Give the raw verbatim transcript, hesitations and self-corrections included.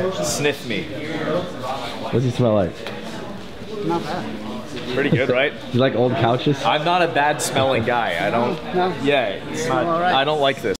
Sniff me. What does he smell like? Not bad. Pretty good, right? You like old couches? I'm not a bad smelling guy. I don't. No. Yeah, it's not, All right. I don't like this.